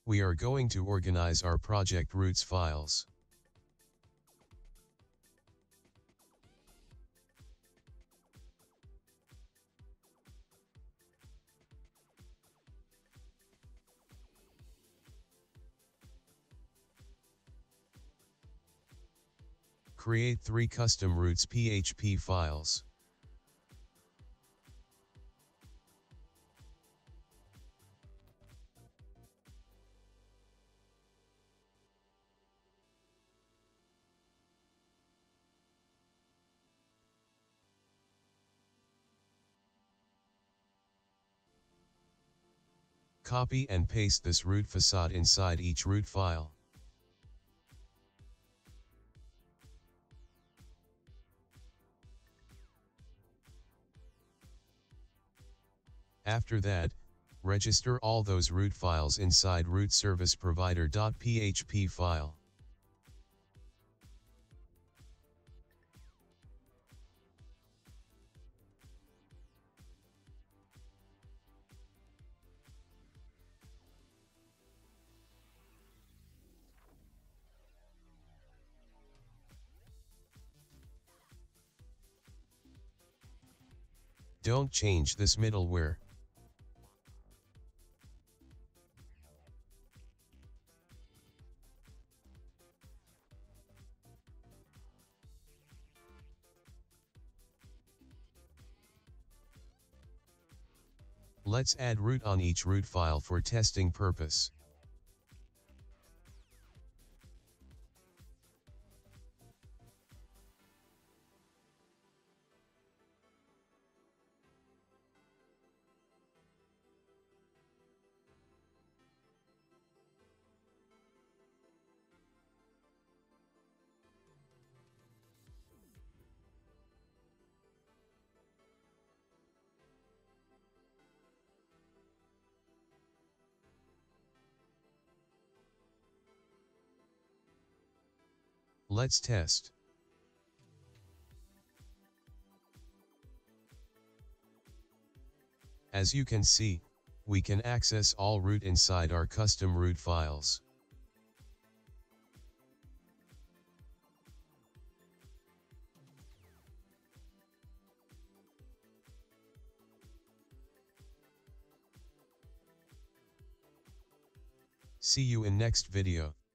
we are going to organize our project routes files. Create 3 custom routes PHP files. Copy and paste this route facade inside each route file. After that, register all those route files inside routeserviceprovider.php file. Don't change this middleware. Let's add route on each route file for testing purpose. Let's test. As you can see, we can access all route inside our custom route files. See you in next video.